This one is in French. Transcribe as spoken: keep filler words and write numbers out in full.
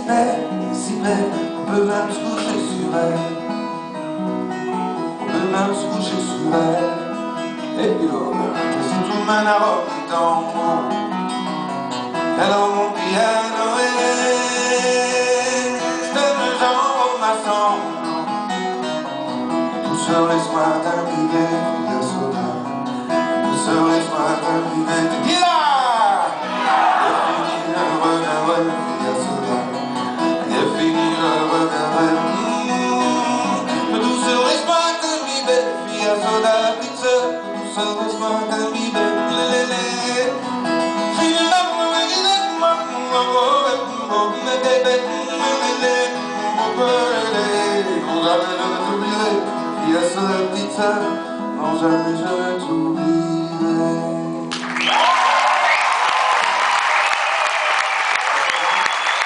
belle, si belle, on peut même se coucher sur elle. On peut même se coucher sur elle. Et puis l'autre, c'est tout le monde à rock qui tombe. Hello mon piano, je te me j'envoie ma sang. Tout sur les soirs d'un bivet, de soda. Tout sur les soirs d'un bivet, de gila. Non, jamais je t'oublierai.